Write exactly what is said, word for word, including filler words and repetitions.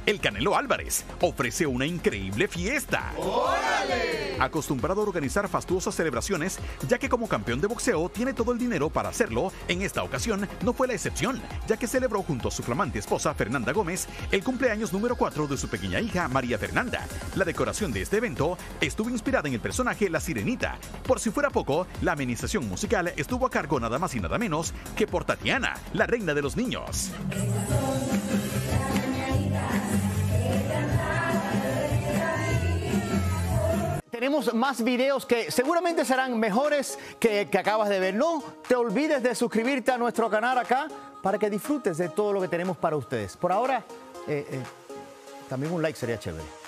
el Canelo Álvarez ofrece una increíble fiesta. ¡Órale! Acostumbrado a organizar fastuosas celebraciones, ya que como campeón de boxeo tiene todo el dinero para hacerlo, en esta ocasión no fue la excepción, ya que celebró junto a su flamante esposa Fernanda Gómez el cumpleaños número cuatro de su pequeña hija María Fernanda. La decoración de este evento estuvo inspirada en el personaje La Sirenita. Por si fuera poco, la amenización musical estuvo a cargo nada más y nada menos que por Tatiana, la reina de los niños. Tenemos más videos que seguramente serán mejores que, que acabas de ver. No te olvides de suscribirte a nuestro canal acá para que disfrutes de todo lo que tenemos para ustedes. Por ahora, eh, eh, también un like sería chévere.